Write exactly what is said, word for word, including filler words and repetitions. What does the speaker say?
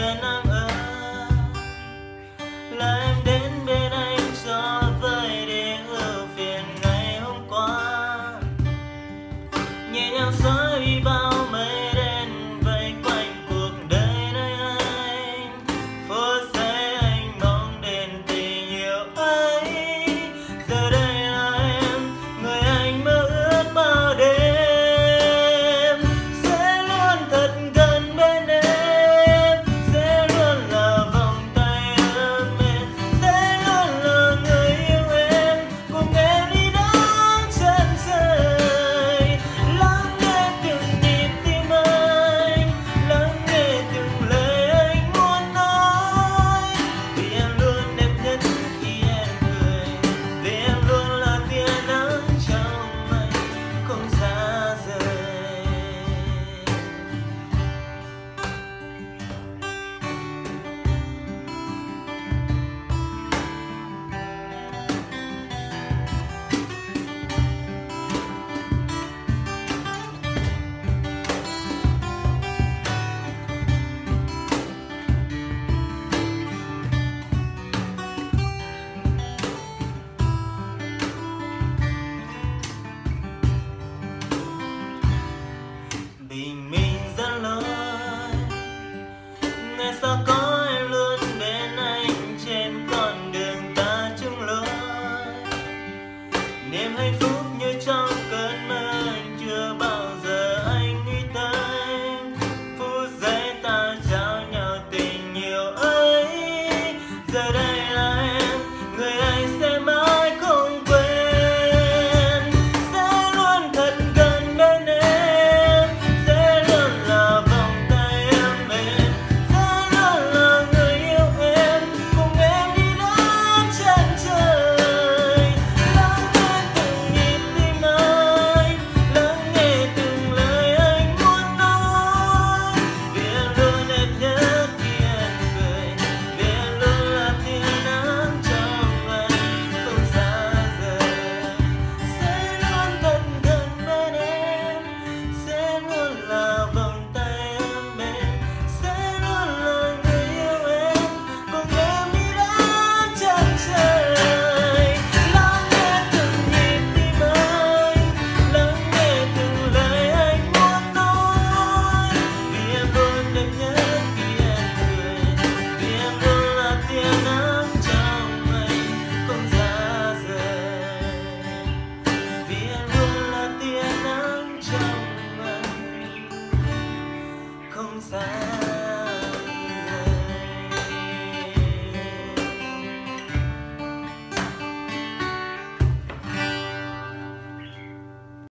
bên anh ơi, là em đến bên anh cho vơi đi ưu phiền ngày hôm qua, nhẹ nhàng xóa đi bao mây đen vây quanh cuộc đời nơi anh. Phút giây anh mong đến tình yêu ấy, giờ đây là em người anh mơ ước bao đêm. Sẽ luôn thật gần bên em, sẽ luôn là vòng tay ấm êm, sẽ luôn là người yêu em, cùng em đi đến chân trời. Lắng nghe từng nhịp tim anh, lắng nghe từng lời anh muốn nói, vì em luôn đẹp nhất khi em cười, vì em luôn là tia nắng trong anh không xa rời. Bình minh dẫn lối, ngày sau có